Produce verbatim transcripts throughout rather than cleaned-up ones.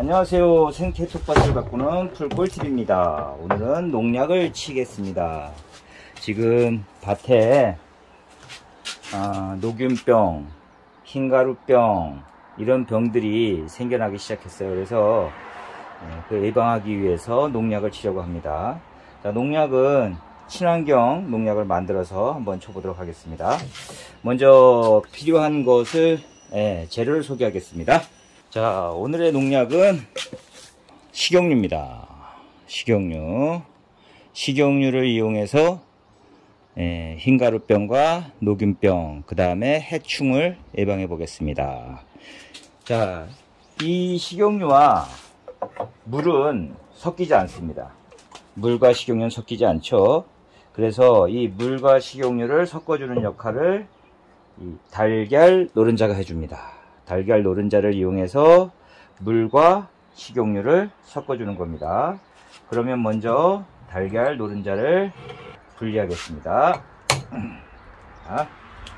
안녕하세요. 생태 텃밭을 가꾸는 풀꿀팁입니다. 오늘은 농약을 치겠습니다. 지금 밭에 아, 녹균병, 흰가루병 이런 병들이 생겨나기 시작했어요. 그래서 그 예방하기 위해서 농약을 치려고 합니다. 자, 농약은 친환경 농약을 만들어서 한번 쳐보도록 하겠습니다. 먼저 필요한 것을 예, 재료를 소개하겠습니다. 자, 오늘의 농약은 식용유입니다. 식용유. 식용유를 이용해서 예, 흰가루병과 녹균병, 그 다음에 해충을 예방해 보겠습니다. 자, 이 식용유와 물은 섞이지 않습니다. 물과 식용유는 섞이지 않죠. 그래서 이 물과 식용유를 섞어주는 역할을 이 달걀 노른자가 해줍니다. 달걀 노른자를 이용해서 물과 식용유를 섞어주는 겁니다. 그러면 먼저 달걀 노른자를 분리하겠습니다. 자.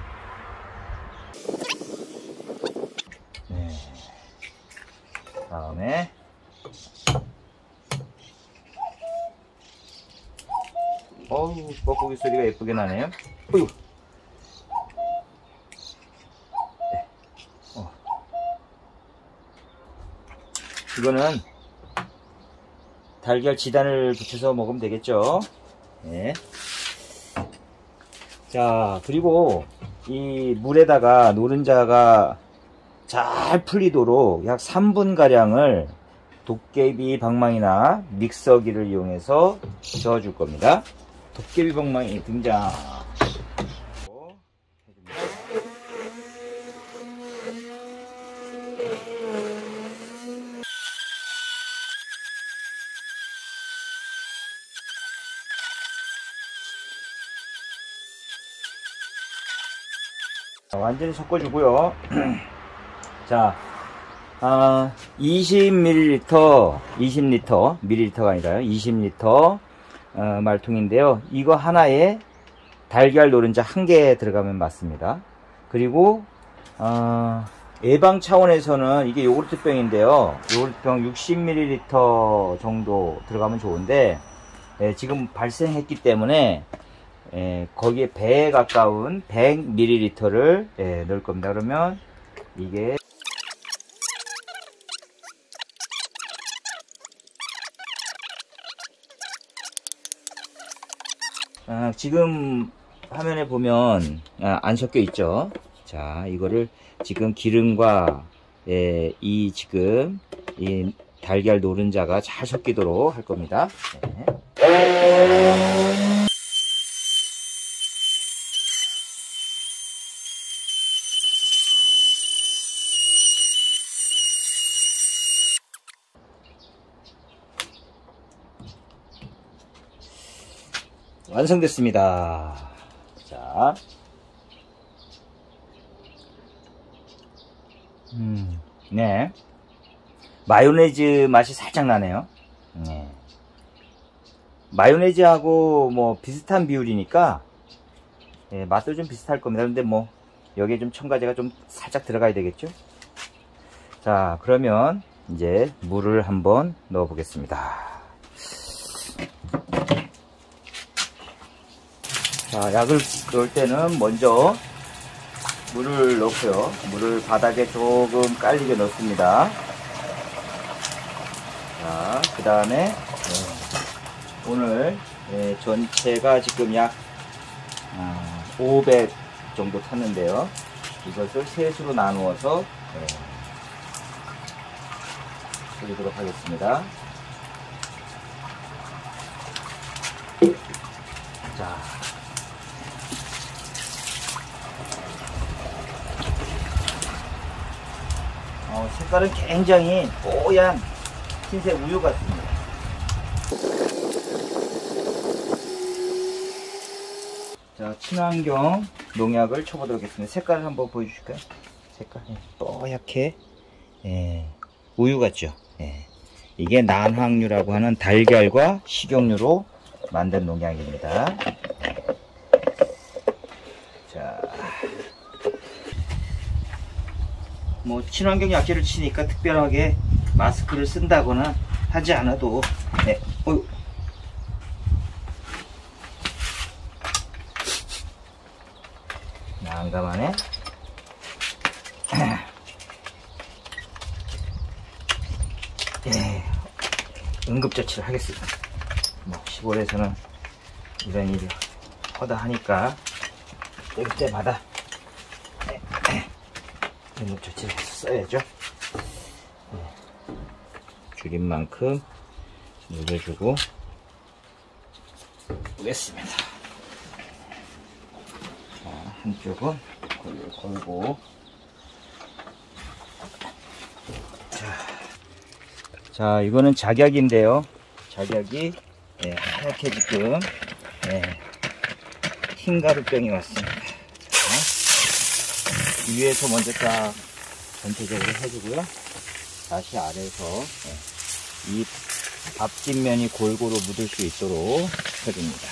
네. 다음에 어우, 뻐꾸기 소리가 예쁘게 나네요. 어휴. 이거는 달걀 지단을 붙여서 먹으면 되겠죠. 네. 자, 그리고 이 물에다가 노른자가 잘 풀리도록 약 삼 분 가량을 도깨비 방망이나 믹서기를 이용해서 저어줄 겁니다. 도깨비 방망이 등장. 완전히 섞어주고요. 자, 아, 이십 밀리리터, 이십 리터, 밀리리터가 아니라요. 이십 리터 어, 말통인데요. 이거 하나에 달걀 노른자 한 개 들어가면 맞습니다. 그리고 어, 예방 차원에서는 이게 요구르트병인데요. 요구르트병 육십 밀리리터 정도 들어가면 좋은데 예, 지금 발생했기 때문에 예, 거기에 배에 가까운 백 밀리리터를 예, 넣을 겁니다. 그러면 이게 아, 지금 화면에 보면 아, 안 섞여 있죠. 자, 이거를 지금 기름과 예, 이 지금 이 달걀 노른자가 잘 섞이도록 할 겁니다. 네. 완성됐습니다. 자, 음, 네, 마요네즈 맛이 살짝 나네요. 네. 마요네즈하고 뭐 비슷한 비율이니까 네, 맛도 좀 비슷할 겁니다. 근데 뭐 여기에 좀 첨가제가 좀 살짝 들어가야 되겠죠. 자, 그러면 이제 물을 한번 넣어 보겠습니다. 자, 약을 넣을 때는 먼저 물을 넣고요. 물을 바닥에 조금 깔리게 넣습니다. 자, 그 다음에 네, 오늘 네, 전체가 지금 약 아, 오백 정도 탔는데요. 이것을 셋으로 나누어서 네, 뿌리도록 하겠습니다. 자, 어, 색깔은 굉장히 뽀얀 흰색 우유 같습니다. 자, 친환경 농약을 쳐보도록 하겠습니다. 색깔을 한번 보여주실까요? 색깔 뽀얗게 예, 우유 같죠? 예. 이게 난황유라고 하는 달걀과 식용유로 만든 농약입니다. 자, 뭐 친환경 약재를 치니까 특별하게 마스크를 쓴다거나 하지 않아도 네. 어휴. 난감하네. 네. 응급조치를 하겠습니다. 뭐 시골에서는 이런 일이 허다하니까 올 때마다 응급조치를 해서 써야죠. 줄인 만큼 눌러주고 보겠습니다. 자, 한쪽은 걸고 자, 자 이거는 작약인데요. 작약이 네, 하얗게 지금 네, 흰가루병이 왔습니다. 자, 위에서 먼저 딱 전체적으로 해주고요. 다시 아래에서 네, 이 앞뒷면이 골고루 묻을 수 있도록 해줍니다.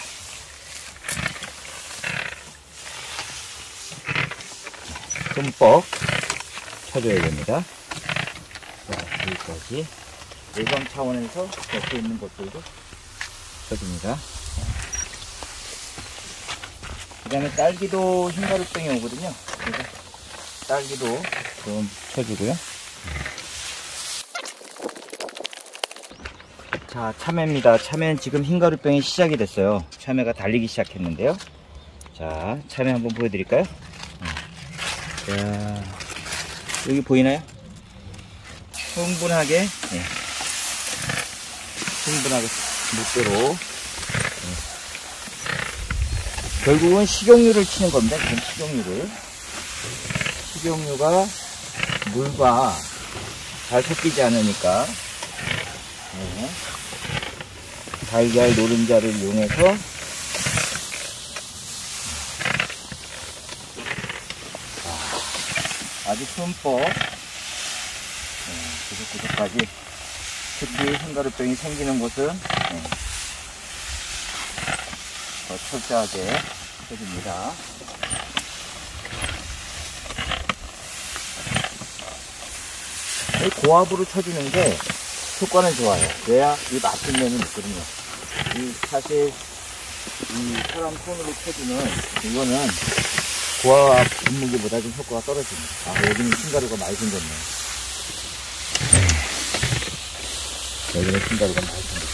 흠뻑 쳐줘야 됩니다. 자, 여기까지 예방 차원에서 옆에 있는 것들도 쳐줍니다. 그 다음에 딸기도 흰가루병이 오거든요. 그래서 딸기도 좀 쳐주고요. 자, 참외입니다. 참외는 지금 흰가루병이 시작이 됐어요. 참외가 달리기 시작했는데요. 자, 참외 한번 보여드릴까요? 자, 여기 보이나요? 충분하게, 네. 충분하게 묻도록. 네. 결국은 식용유를 치는 겁니다. 지금 식용유를. 식용유가 물과 잘 섞이지 않으니까. 네. 달걀 노른자를 이용해서 아주 흠뻑 네, 구석구석까지 특히 흰가루병이 생기는 곳은 네, 더 철저하게 해줍니다. 고압으로 쳐주는 게 효과는 좋아요. 그래야 이 막힌 면이 있거든요. 이 사실 이 사람 손으로 쳐주는 이거는 고압 분무기보다 좀 효과가 떨어집니다. 아, 여기는 흰가루가 많이 생겼네. 여기는 흰가루가 많이 생겼네.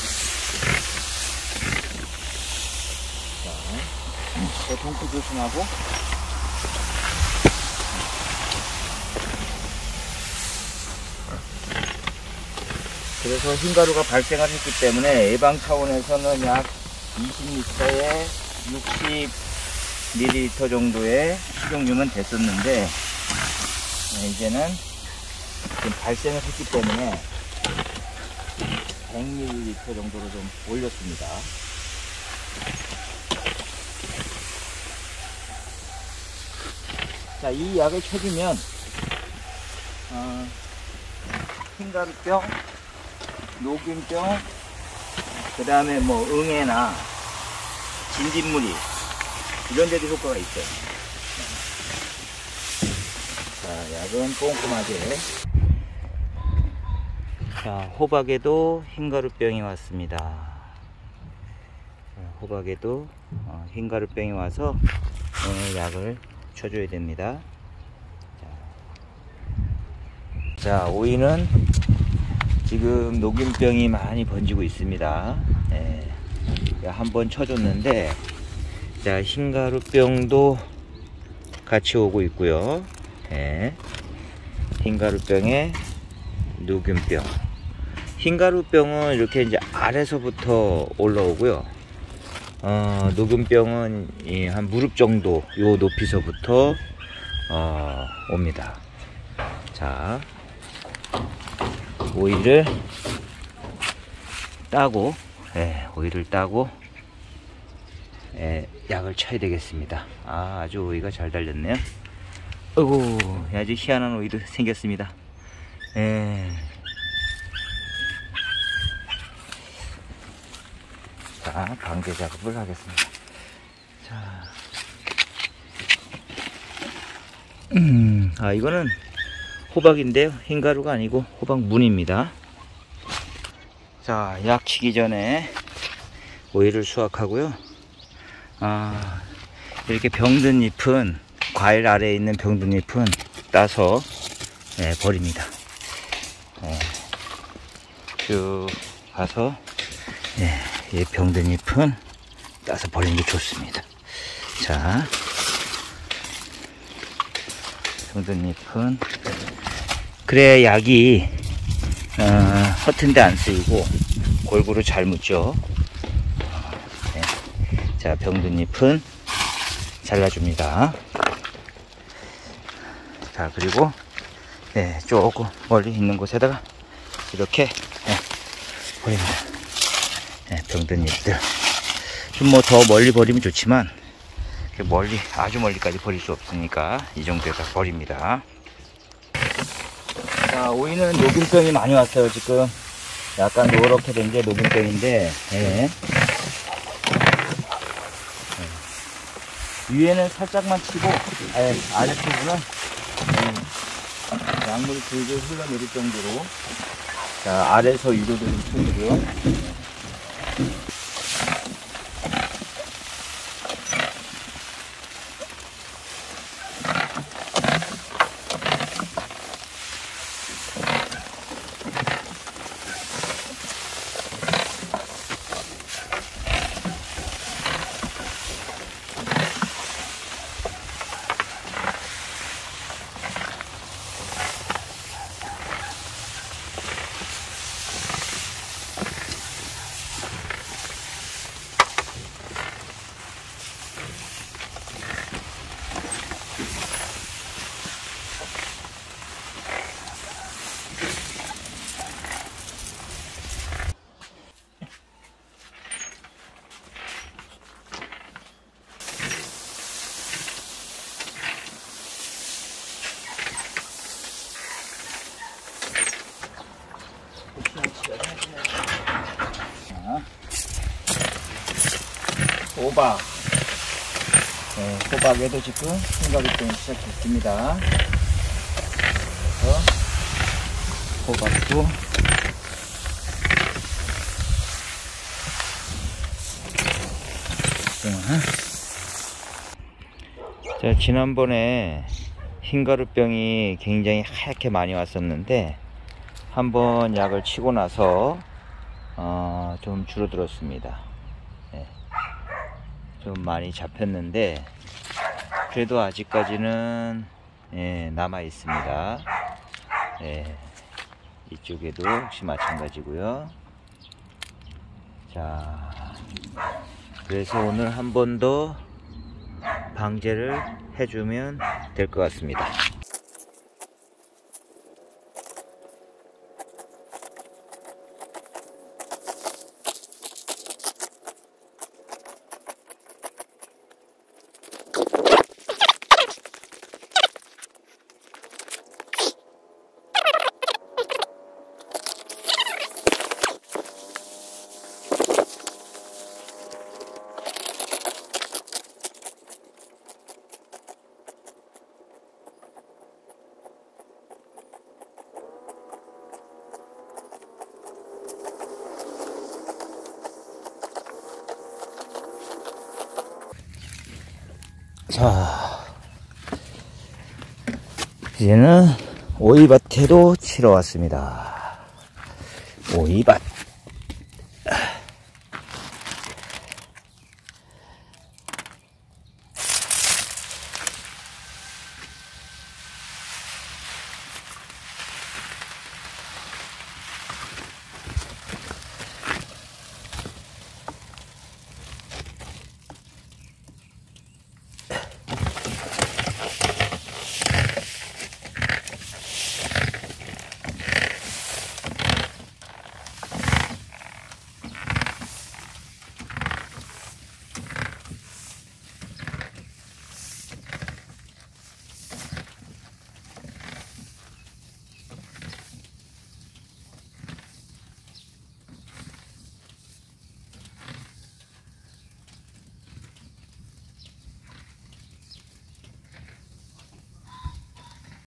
자, 동프 조심하고. 그래서 흰가루가 발생을 했기 때문에 예방 차원에서는 약 이십 리터에 육십 밀리리터 정도의 식용유는 됐었는데 네, 이제는 지금 발생을 했기 때문에 백 밀리리터 정도로 좀 올렸습니다. 자, 이 약을 쳐주면 어, 흰가루병, 녹균병, 그 다음에 뭐 응애나 진딧물이 이런 데도 효과가 있어요. 자, 약은 꼼꼼하게. 자, 호박에도 흰가루병이 왔습니다. 자, 호박에도 어, 흰가루병이 와서 어, 약을 쳐줘야 됩니다. 자, 자, 오이는 지금 녹균병이 많이 번지고 있습니다. 네, 한번 쳐줬는데 자, 흰가루병도 같이 오고 있고요. 네. 흰가루병에 녹균병. 흰가루병은 이렇게 이제 아래서부터 올라오고요. 어, 녹균병은 이 한 무릎 정도 요 높이서부터 어, 옵니다. 자, 오이를 따고, 네, 오이를 따고. 예, 약을 쳐야 되겠습니다. 아, 아주 오이가 잘 달렸네요. 어이구, 아주 희한한 오이도 생겼습니다. 예. 자, 방제 작업을 하겠습니다. 자, 음, 아, 이거는 호박인데요. 흰가루가 아니고 호박문입니다. 자, 약 치기 전에 오이를 수확하고요. 아, 이렇게 병든 잎은, 과일 아래에 있는 병든 잎은 따서 네, 버립니다. 네, 쭉 가서 네, 이 병든 잎은 따서 버리는 게 좋습니다. 자, 병든 잎은 그래야 약이 어, 허튼데 안 쓰이고 골고루 잘 묻죠. 네. 자, 병든 잎은 잘라줍니다. 자, 그리고 네, 조금 멀리 있는 곳에다가 이렇게 네, 버립니다. 네, 병든 잎들 좀 뭐 더 멀리 버리면 좋지만 멀리, 아주 멀리까지 버릴 수 없으니까 이 정도에다 버립니다. 자, 오이는 녹균병이 많이 왔어요. 지금 약간 노랗게 된 게 녹균병인데 네. 네. 위에는 살짝만 치고 네, 아래쪽은 네, 약물이 줄줄 흘러내릴 정도로 자, 아래에서 위로도 좀 쳐주고요. 호박. 네, 호박에도 지금 흰가루병이 시작했습니다. 그래서 호박도 자, 지난번에 흰가루병이 굉장히 하얗게 많이 왔었는데 한번 약을 치고 나서 어, 좀 줄어들었습니다. 네. 좀 많이 잡혔는데 그래도 아직까지는 예, 남아 있습니다. 예, 이쪽에도 역시 마찬가지고요. 자, 그래서 오늘 한 번 더 방제를 해주면 될 것 같습니다. 자, 이제는 오이밭에도 치러 왔습니다. 오이밭.